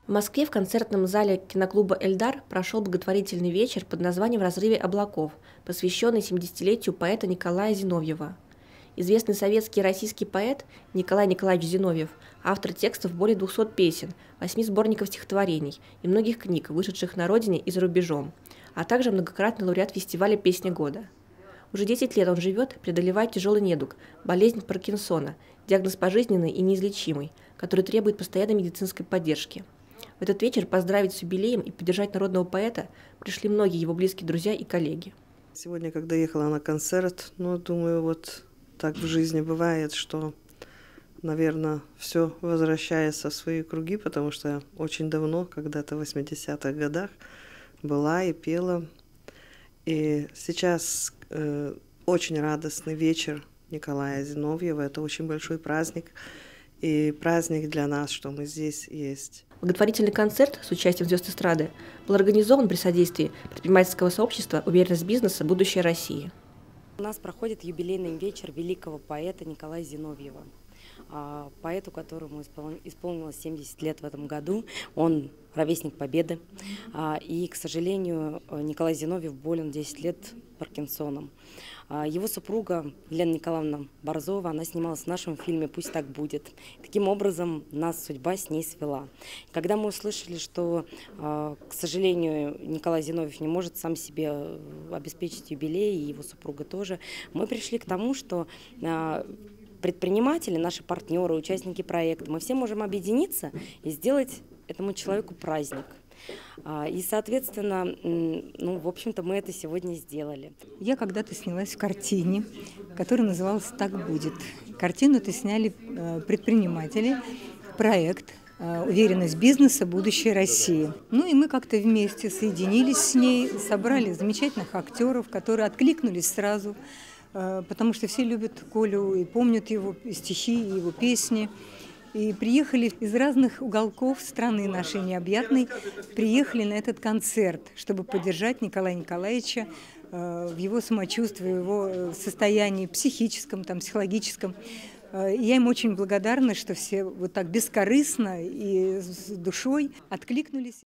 В Москве в концертном зале киноклуба «Эльдар» прошел благотворительный вечер под названием «В разрыве облаков», посвященный 70-летию поэта Николая Зиновьева. Известный советский и российский поэт Николай Николаевич Зиновьев – автор текстов более 200 песен, 8 сборников стихотворений и многих книг, вышедших на родине и за рубежом, а также многократный лауреат фестиваля «Песня года». Уже 10 лет он живет, преодолевая тяжелый недуг – болезнь Паркинсона, диагноз пожизненный и неизлечимый, который требует постоянной медицинской поддержки. В этот вечер поздравить с юбилеем и поддержать народного поэта пришли многие его близкие друзья и коллеги. Сегодня, когда ехала на концерт, думаю, вот так в жизни бывает, что, наверное, все возвращается в свои круги, потому что я очень давно, когда-то в 80-х годах, была и пела. И сейчас очень радостный вечер Николая Зиновьева. Это очень большой праздник. И праздник для нас, что мы здесь есть. Благотворительный концерт с участием звезд эстрады был организован при содействии предпринимательского сообщества «Уверенность бизнеса. Будущее России». У нас проходит юбилейный вечер великого поэта Николая Зиновьева. Поэту, которому исполнилось 70 лет в этом году. Он ровесник Победы. И, к сожалению, Николай Зиновьев болен 10 лет Паркинсоном. Его супруга Елена Николаевна Борзова, она снималась в нашем фильме «Пусть так будет». Таким образом, нас судьба с ней свела. Когда мы услышали, что, к сожалению, Николай Зиновьев не может сам себе обеспечить юбилей, и его супруга тоже, мы пришли к тому, что предприниматели, наши партнеры, участники проекта, мы все можем объединиться и сделать этому человеку праздник. И, соответственно, в общем-то, мы это сегодня сделали. Я когда-то снялась в картине, которая называлась «Так будет». Картину-то сняли предприниматели, проект «Уверенность бизнеса. Будущее России». И мы как-то вместе соединились с ней, собрали замечательных актеров, которые откликнулись сразу, потому что все любят Колю и помнят его стихи и его песни. И приехали из разных уголков страны нашей необъятной, приехали на этот концерт, чтобы поддержать Николая Николаевича в его самочувствии, в его состоянии психическом, психологическом. Я им очень благодарна, что все вот так бескорыстно и с душой откликнулись.